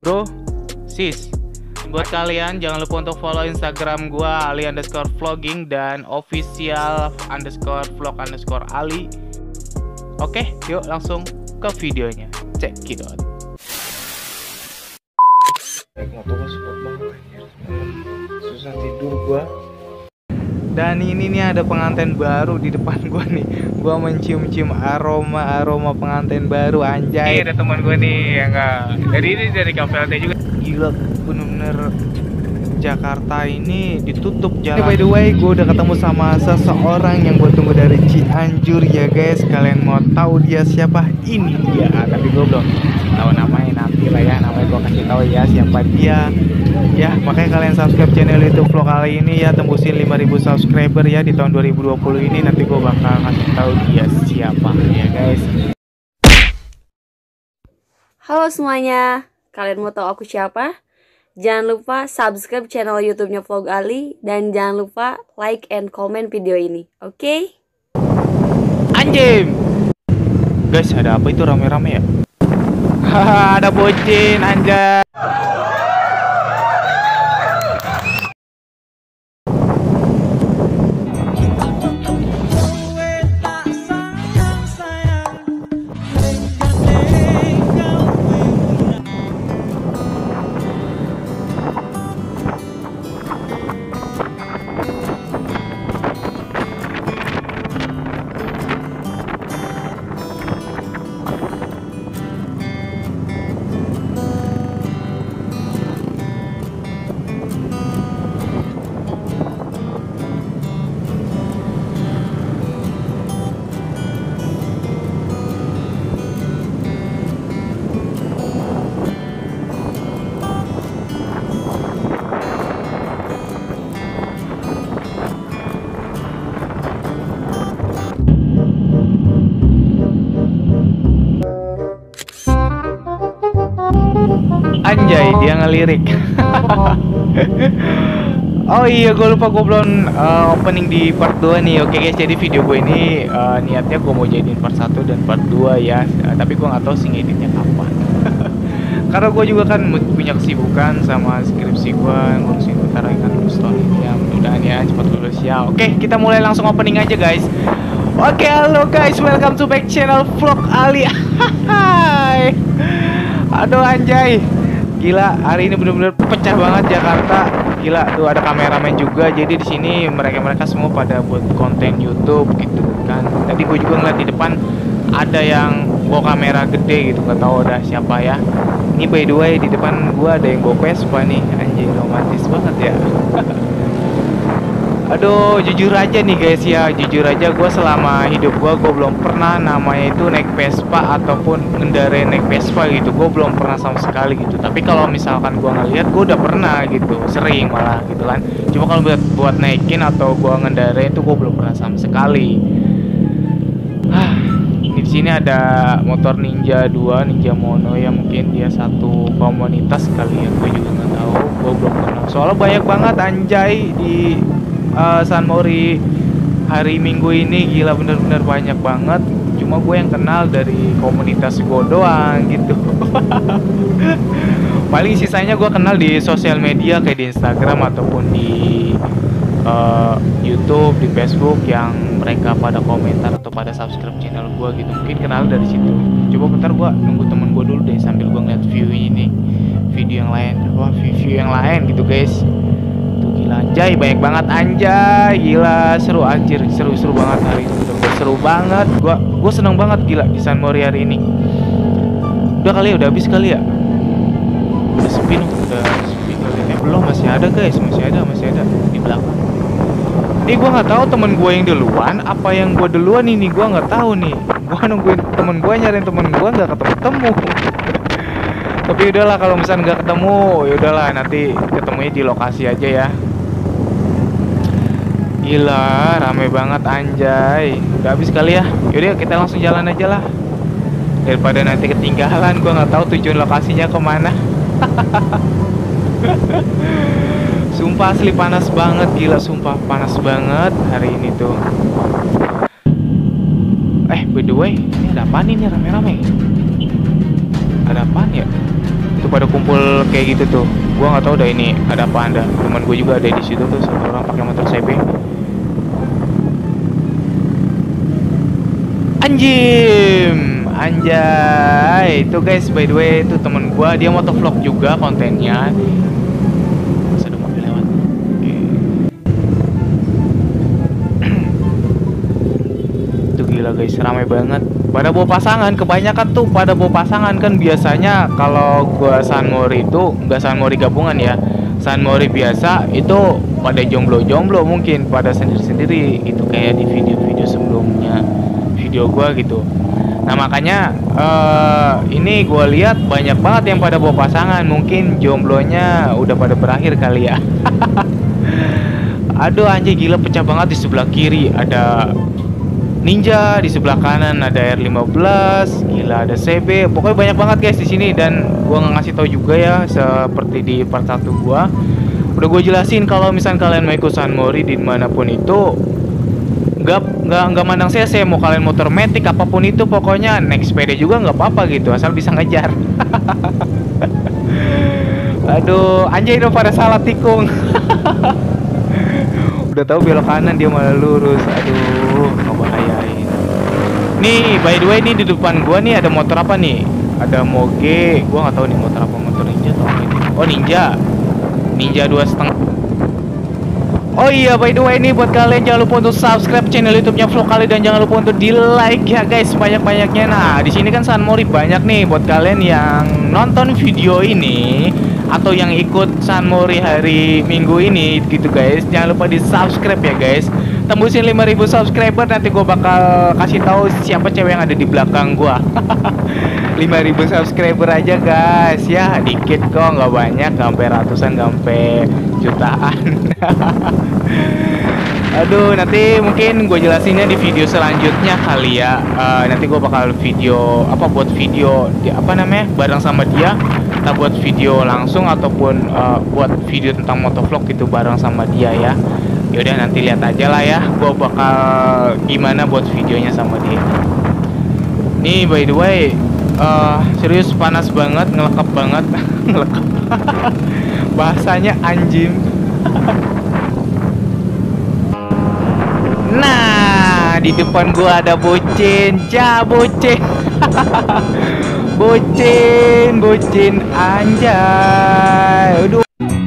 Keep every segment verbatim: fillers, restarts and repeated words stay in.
bro, sis. Buat kalian jangan lupa untuk follow Instagram gua Ali underscore vlogging dan official underscore vlog underscore Ali. Oke, yuk langsung ke videonya. Check it out. Naik motor sport banget anjir. Susah tidur gua. Dan ini nih ada pengantin baru di depan gua nih. Gua mencium-cium aroma-aroma pengantin baru, anjay. Ini ada teman gua nih, ya enggak. Dari ini dari Cafe Latte juga. Gila, bener-bener Jakarta ini ditutup jalan. By the way, gue udah ketemu sama seseorang yang gue tunggu dari Cianjur ya guys. Kalian mau tahu dia siapa? Ini dia. Tapi gue belum tahu namanya, nanti lah ya. Namanya gue kasih tahu ya siapa dia. Ya, makanya kalian subscribe channel YouTube vlog kali ini ya, tembusin lima ribu subscriber ya di tahun dua ribu dua puluh ini. Nanti gue bakal kasih tahu dia siapa ya guys. Halo semuanya, kalian mau tahu aku siapa? Jangan lupa subscribe channel YouTube-nya Vlog Ali dan jangan lupa like and comment video ini. Oke? Okay? Anjing. Guys, ada apa itu rame-rame ya? Haha, ada bocin anjay. Anjay, dia ngelirik. Oh iya, gue lupa, gue belum uh, opening di part dua nih. Oke guys, jadi video gue ini uh, niatnya gue mau jadiin part satu dan part dua ya. uh, Tapi gue gak tahu sih ngeditnya kapan. Karena gue juga kan punya kesibukan sama skripsi gue, ngurusin utara kan story ya. Mudah-mudahan ya cepat lulus ya. Oke, kita mulai langsung opening aja guys. Oke, halo guys, welcome to back channel Vlog Ali. Hai. Aduh anjay, gila, hari ini bener-bener pecah banget Jakarta. Gila, tuh ada kameramen juga. Jadi di sini mereka-mereka semua pada buat konten YouTube gitu kan. Tadi gue juga ngeliat di depan ada yang bawa kamera gede gitu, nggak tahu ada siapa ya. Ini by the way di depan gue ada yang bawa Vespa nih, anjing romantis banget ya. Aduh, jujur aja nih guys ya, jujur aja gue selama hidup gue gue belum pernah namanya itu naik Vespa ataupun ngendarai naik Vespa gitu. Gue belum pernah sama sekali gitu. Tapi kalau misalkan gue ngeliat, gue udah pernah gitu, sering malah gitu kan. Cuma kalau buat buat naikin atau gue ngendarai itu gue belum pernah sama sekali. Ah, di sini ada motor Ninja dua, Ninja Mono ya, mungkin dia satu komunitas kali ya. Gue juga nggak tahu, gue belum kenal. Soalnya banyak banget anjay di Uh, San Mori hari Minggu ini, gila bener-bener banyak banget. Cuma gue yang kenal dari komunitas gue doang gitu. Paling sisanya gue kenal di sosial media kayak di Instagram ataupun di uh, YouTube, di Facebook yang mereka pada komentar atau pada subscribe channel gue gitu. Mungkin kenal dari situ. Coba bentar gue nunggu temen gue dulu deh sambil gue ngeliat view ini, video yang lain. Wah, view, view yang lain gitu guys. Anjay, banyak banget anjay, gila seru anjir, seru-seru banget hari ini, udah seru banget, gua gua seneng banget gila di San Mori hari ini. Udah kali ya, udah habis kali ya, udah sepi nih, udah sepi kali. Eh belum, masih ada guys, masih ada, masih ada di belakang. Ini gua nggak tahu temen gua yang duluan, apa yang gua duluan ini, gua nggak tahu nih. Gua nungguin temen gua, nyariin temen gua nggak ketemu-temu. Tapi udahlah, kalau misalnya nggak ketemu, ya udahlah nanti ketemunya di lokasi aja ya. Gila, rame banget anjay. Udah habis kali ya. Yaudah kita langsung jalan aja lah. Daripada nanti ketinggalan, gua nggak tahu tujuan lokasinya kemana. Sumpah asli panas banget, gila sumpah panas banget hari ini tuh. Eh by the way, ini ada apaan ini rame-rame? Ada apaan ya? Itu tuh pada kumpul kayak gitu tuh. Gua nggak tahu dah ini ada apa anda. Teman gue juga ada di situ tuh, satu orang pakai motor C B. Anjim, anjay. Itu guys, by the way, itu temen gua, dia motovlog juga kontennya. Ada mobil lewat. Oke. Itu gila guys, ramai banget. Pada bawa pasangan, kebanyakan tuh pada bawa pasangan kan. Biasanya kalau gua Sunmori itu nggak Sunmori gabungan ya, Sunmori biasa itu pada jomblo-jomblo, mungkin pada sendiri-sendiri gitu kayak di video-video sebelumnya video gua gitu. Nah makanya uh, ini gua lihat banyak banget yang pada bawa pasangan, mungkin jomblonya udah pada berakhir kali ya. Aduh anjir, gila pecah banget. Di sebelah kiri ada Ninja, di sebelah kanan ada R lima belas, gila ada C B, pokoknya banyak banget guys di sini. Dan gua nggak ngasih tahu juga ya, seperti di part satu gua udah gue jelasin kalau misalnya kalian mau ikut Sunmori dimanapun itu, nggak nggak nggak mandang C C, mau kalian motor matic apapun itu, pokoknya naik sepeda juga nggak apa-apa gitu, asal bisa ngejar. Aduh anjay, udah pada salah tikung. Udah tahu belok kanan dia malah lurus. Aduh, ngebahayain. Nih, by the way, nih di depan gua nih ada motor apa nih? Ada Moge. Gua nggak tahu nih motor apa, motor Ninja atau apa ini. Oh, Ninja. Ninja dua setengah. Oh iya, by the way, nih buat kalian jangan lupa untuk subscribe channel YouTube-nya Vlog Kali, dan jangan lupa untuk di like ya guys, banyak-banyaknya. Nah, di sini kan Sunmori banyak nih buat kalian yang nonton video ini atau yang ikut Sunmori hari Minggu ini gitu guys. Jangan lupa di subscribe ya guys. Tembusin lima ribu subscriber, nanti gue bakal kasih tahu siapa cewek yang ada di belakang gue. lima ribu subscriber aja guys ya, dikit kok, nggak banyak, nggak sampai ratusan, nggak sampai jutaan. Aduh, nanti mungkin gue jelasinnya di video selanjutnya kali ya. Uh, nanti gue bakal video apa buat video di, apa namanya bareng sama dia. Kita buat video langsung ataupun uh, buat video tentang motovlog gitu bareng sama dia ya. Yaudah nanti lihat aja lah ya, gue bakal gimana buat videonya sama dia. Nih by the way, uh, serius panas banget, ngelekap banget. Ngelekap. Bahasanya anjing. Nah, di depan gua ada bocin, ja bocin. Bocin, bocin anjay. Aduh.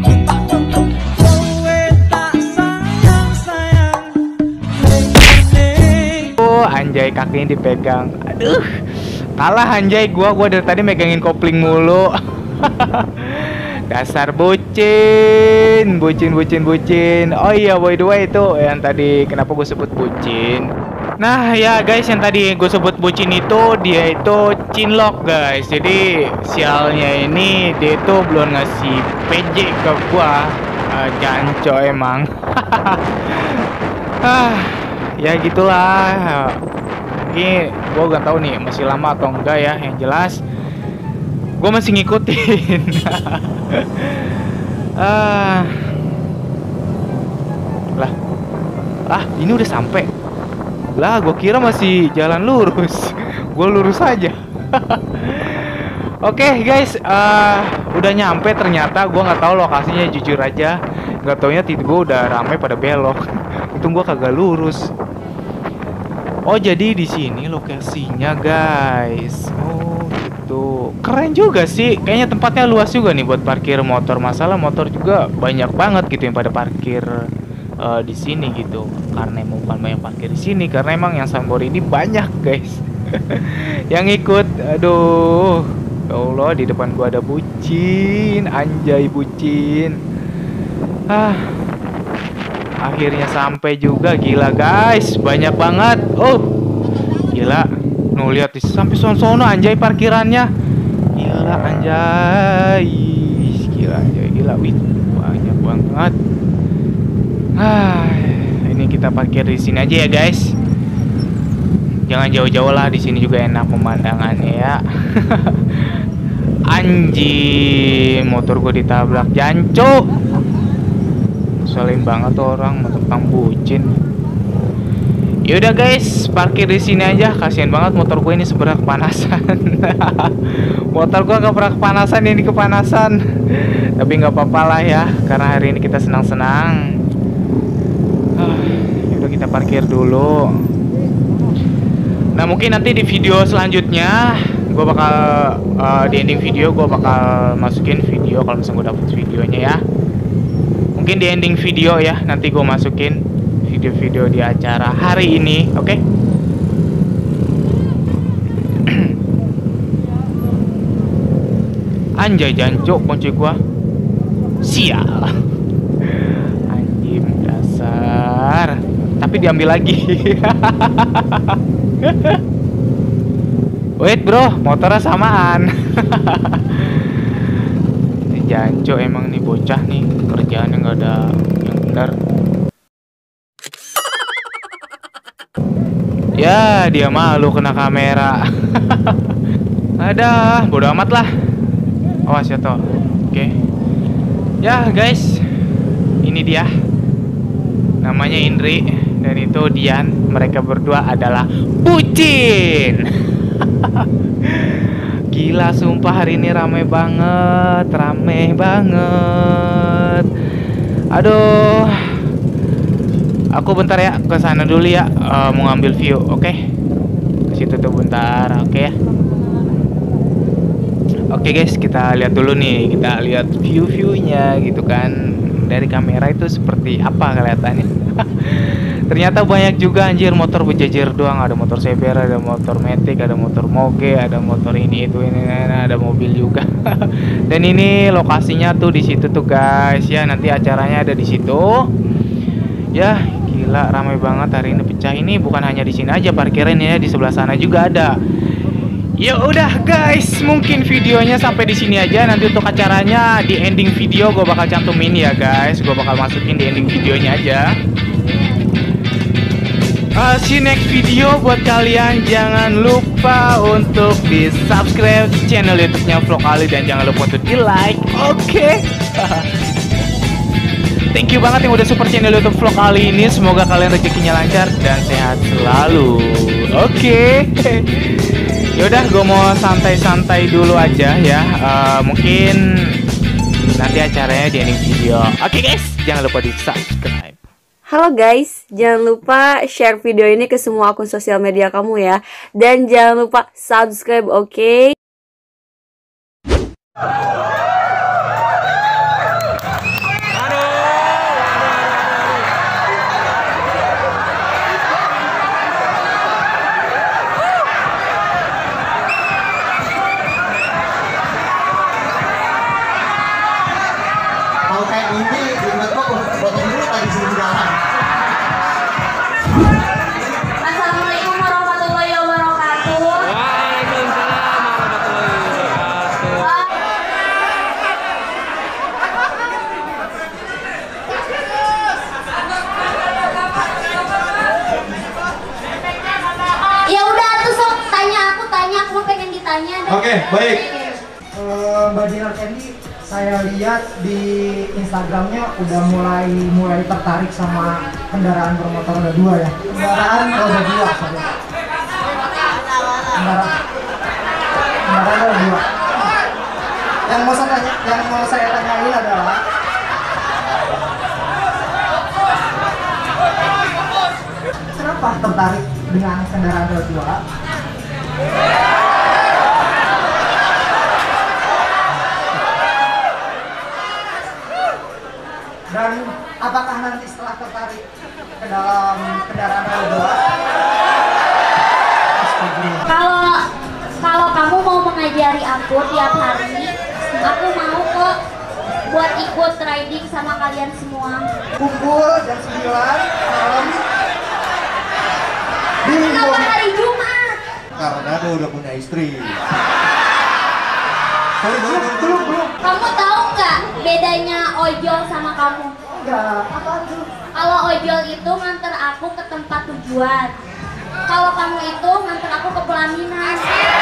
Oh, anjay kakinya dipegang. Aduh. Kalah anjay gua, gua dari tadi megangin kopling mulu. Dasar bocin, bocin, bocin, bocin. Oh iya, by the way itu yang tadi kenapa gue sebut bocin. Nah ya guys, yang tadi gue sebut bocin itu dia itu cinlok guys. Jadi sialnya ini dia itu belum ngasih P J ke gua. uh, Janco emang. Ah, ya gitulah. Ini gue gak tahu nih masih lama atau enggak ya. Yang jelas gue masih ngikutin. ah lah ah ini udah sampai lah, gue kira masih jalan lurus. Gue lurus aja. Oke okay, guys, uh, udah nyampe ternyata. Gue nggak tahu lokasinya, jujur aja nggak taunya tiba gue udah ramai pada belok. Untung gue kagak lurus. Oh jadi di sini lokasinya guys. Oh gitu, keren juga sih. Kayaknya tempatnya luas juga nih buat parkir motor. Masalah motor juga banyak banget gitu yang pada parkir uh, di sini gitu. Karena emang bukan banyak parkir di sini, karena emang yang Sunmori ini banyak guys. Yang ikut. Aduh, ya Allah, di depan gua ada bucin, anjay bucin. Ah, akhirnya sampai juga, gila guys, banyak banget. Oh, gila. Nuh lihat sampai sono-sono anjay parkirannya. Gila anjay. Gila anjay, gila wih, banyak banget. Ah, ini kita parkir di sini aja ya guys. Jangan jauh-jauh lah, di sini juga enak pemandangannya ya. Anjing, motor gue ditabrak, jancuk. Selin banget tuh orang tentang bucin. Yaudah guys, parkir di sini aja. Kasian banget motor gue ini sebenarnya kepanasan. Motor gue gak pernah kepanasan, ini kepanasan. Tapi nggak apa-apa lah ya, karena hari ini kita senang-senang. Ah, yaudah kita parkir dulu. Nah mungkin nanti di video selanjutnya gue bakal uh, di ending video gue bakal masukin video kalau misalnya gue dapet videonya ya. Mungkin di ending video ya nanti gue masukin video-video di acara hari ini, oke? Okay? Anjay jancuk kunci gua. Sial. Anjing dasar. Tapi diambil lagi. Wait bro, motornya samaan. Jancuk emang nih bocah nih, kerjaannya nggak ada yang benar. Ya, dia malu kena kamera. Ada, bodo amat lah. Awas ya toh. Oke. Ya, guys. Ini dia. Namanya Indri dan itu Dian. Mereka berdua adalah bucin. Gila sumpah hari ini rame banget, rame banget. Aduh. Aku bentar ya ke sana dulu ya, uh, mau ngambil view, oke? Okay? Ke situ tuh bentar, oke okay ya? Oke okay guys, kita lihat dulu nih, kita lihat view-viewnya gitu kan. Dari kamera itu seperti apa kelihatannya? Ternyata banyak juga anjir motor berjejer doang. Ada motor C B R, ada motor Matic, ada motor Moge, ada motor ini itu ini, ada mobil juga. Dan ini lokasinya tuh di situ tuh guys ya. Nanti acaranya ada di situ. Ya. Gila ramai banget hari ini, pecah. Ini bukan hanya di sini aja parkiran ya, di sebelah sana juga ada. Ya udah guys, mungkin videonya sampai di sini aja. Nanti untuk acaranya di ending video gue bakal cantumin ya guys. Gue bakal masukin di ending videonya aja. Uh, see you next video. Buat kalian jangan lupa untuk di subscribe channel YouTube-nya Vlog Ali dan jangan lupa untuk di like. Oke. Okay? Thank you banget yang udah support channel YouTube Vlog Ali ini. Semoga kalian rezekinya lancar dan sehat selalu. Oke. Okay. Yaudah, gue mau santai-santai dulu aja ya. Uh, mungkin nanti acaranya di ending video. Oke okay, guys, jangan lupa di subscribe. Halo guys, jangan lupa share video ini ke semua akun sosial media kamu ya. Dan jangan lupa subscribe, oke? Okay? Assalamualaikum warahmatullahi wabarakatuh. Waalaikumsalam warahmatullahi wabarakatuh. Ya udah tuh sok tanya aku tanya aku pengen ditanya. Oke, okay, baik. Uh, Mbak Dinar Candy, saya lihat di Instagramnya udah mulai mulai tertarik sama kendaraan bermotor roda dua ya. Kendaraan roda dua, sorry. Kendaraan, kendaraan roda dua. Yang mau saya tanya, yang mau saya tanyain adalah kenapa tertarik dengan kendaraan roda dua? Dan apakah nanti setelah tertarik ke dalam kendaraan roda dua? Kalau kalau kamu mau mengajari aku tiap hari, aku mau kok buat ikut riding sama kalian semua. Kumpul jam sembilan malam di Kenapa hari Jumat? karena aku udah punya istri. Belum, belum, belum, belum. Kamu tahu nggak bedanya ojol sama kamu? Enggak, apa tuh? Kalau ojol itu nganter aku ke tempat tujuan. Kalau kamu itu nganter aku ke pelaminan.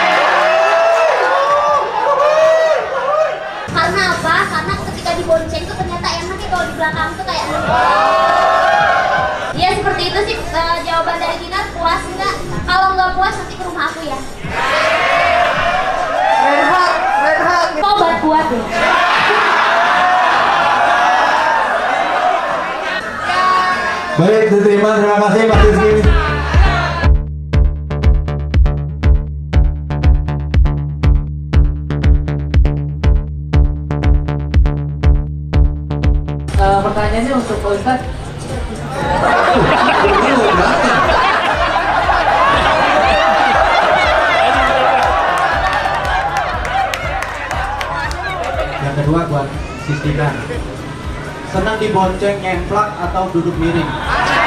Karena apa? Karena ketika dibonceng tuh ternyata enak ya kalau di belakang tuh kayak ya seperti seperti itu sih eh, jawaban dari Dinar. Puas nggak? Kalau nggak puas nanti ke rumah aku ya. Renhat, Renhat. Kok buat kuat deh. Baik, diterima. Terima kasih Mas Rizky. Uh, pertanyaannya untuk Pak Ustadz. Yang kedua buat Sistina. Senang dibonceng, ngemplak atau duduk miring?